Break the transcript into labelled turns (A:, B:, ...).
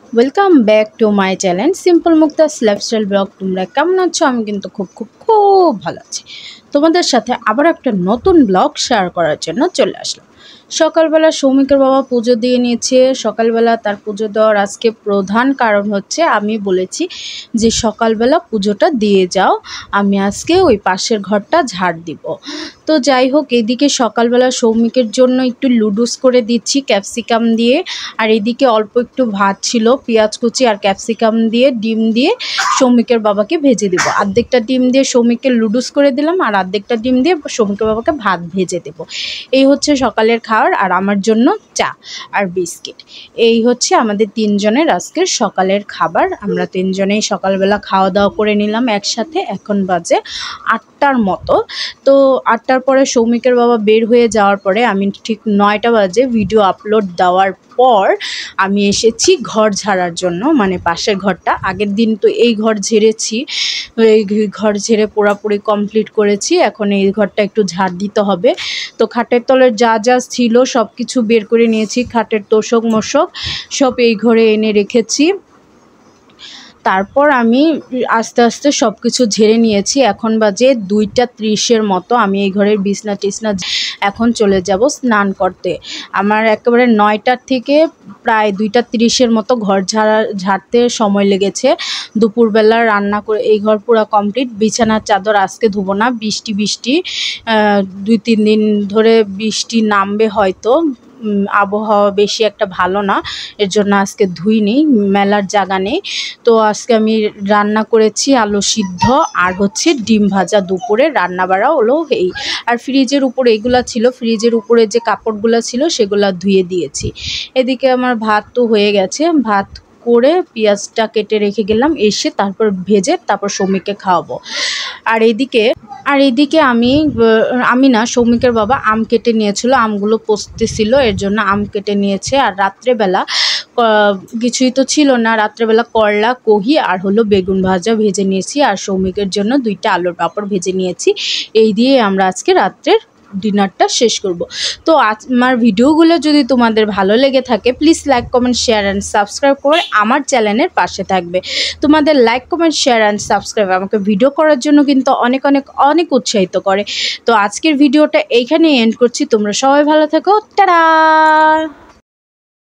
A: Welcome back to my channel simple Mukta's lifestyle blog. তোমরা কেমন আছো? আমি কিন্তু খুব ভালো আছি। তোমাদের সাথে আবার একটা নতুন ব্লগ শেয়ার করার জন্য চলে আসলাম। সকালবেলা সৌমিকের বাবা পুজো দিয়ে নিয়েছে। সকালবেলা তার পুজো দেওয়ার আজকে প্রধান কারণ হচ্ছে আমি বলেছি যে সকালবেলা পুজোটা দিয়ে যাও, আমি আজকে ওই পাশের ঘরটা ঝাড় দিব। তো যাই হোক, এদিকে সকালবেলা সৌমিকের জন্য একটু লুডুস করে দিচ্ছি ক্যাপসিকাম দিয়ে, আর এদিকে অল্প একটু ভাত ছিল, পেঁয়াজ কুচি আর ক্যাপসিকাম দিয়ে ডিম দিয়ে সৌমিকের বাবাকে ভেজে দেবো। অর্ধেকটা ডিম দিয়ে সৌমিককে লুডুস করে দিলাম, আর অর্ধেকটা ডিম দিয়ে সৌমিকের বাবাকে ভাত ভেজে দেবো। এই হচ্ছে সকালের খাবার। আর আমার জন্য চা আর বিস্কিট। এই হচ্ছে আমাদের তিনজনের আজকের সকালের খাবার। আমরা তিনজনেই সকালবেলা খাওয়া দাওয়া করে নিলাম একসাথে। এখন বাজে 8টার মতো। তো 8টার পরে সৌমিকের বাবা বের হয়ে যাওয়ার পরে আমি ঠিক 9টা বাজে ভিডিও আপলোড দেওয়ার পর আমি এসেছি ঘর ঝাড়ার জন্য, মানে পাশের ঘরটা। আগের দিন তো এই ঘর ঝেড়েছি, এই ঘর ঝেড়ে পুরোপুরি কমপ্লিট করেছি। এখন এই ঘরটা একটু ঝাড় দিতে হবে। তো খাটের তলের যা যা ছিল সব কিছু বের করে নিয়েছি, খাটের তোষক মোষক সব এই ঘরে এনে রেখেছি। তারপর আমি আস্তে আস্তে সব কিছু ঝেড়ে নিয়েছি। এখন বাজে 2টা 30-এর মতো। আমি এই ঘরের বিছনা টিছনা এখন চলে যাব স্নান করতে। আমার একেবারে 9টার থেকে প্রায় 2টা 30-এর মতো ঘর ঝাড়তে সময় লেগেছে। দুপুরবেলা রান্না করে এই ঘর পুরো কমপ্লিট। বিছানার চাদর আজকে ধুবো না, বৃষ্টি 2-3 দিন ধরে বৃষ্টি নামবে হয়তো। আবহাওয়া বেশি একটা ভালো না, এর জন্য আজকে ধুইনি, মেলার জায়গা নেই। তো আজকে আমি রান্না করেছি আলু সিদ্ধ আর হচ্ছে ডিম ভাজা। দুপুরে রান্না বাড়া হলো এই। আর ফ্রিজের উপরে এগুলা ছিল, ফ্রিজের উপরে যে কাপড়গুলো ছিল সেগুলা ধুয়ে দিয়েছি। এদিকে আমার ভাত তো হয়ে গেছে, ভাত করে পেঁয়াজটা কেটে রেখে গেলাম, এসে তারপর ভেজে তারপর সৌমিককে খাওয়াবো। আর এদিকে আমি না, সৌমিকের বাবা আম কেটে নিয়েছিল, আমগুলো পচতেছিল, এর জন্য আম কেটে নিয়েছে। আর রাত্রেবেলা কিছুই তো ছিল না, রাত্রেবেলা করলা কহি আর হলো বেগুন ভাজা ভেজে নিয়েছি। আর সৌমিকের জন্য 2টা আলুর পাঁপড় ভেজে নিয়েছি। এই দিয়ে আমরা আজকে রাত্রের ডিনারটা শেষ করব। তো আমার ভিডিওগুলো যদি তোমাদের ভালো লেগে থাকে, please like comment share and subscribe করে আমার চ্যানেলের পাশে থাকবে। তোমাদের like comment share and subscribe আমাকে ভিডিও করার জন্য কিন্তু অনেক উৎসাহিত করে। তো আজকের ভিডিওটা এইখানেই এন্ড করছি। তোমরা সবাই ভালো থেকো। টাটা।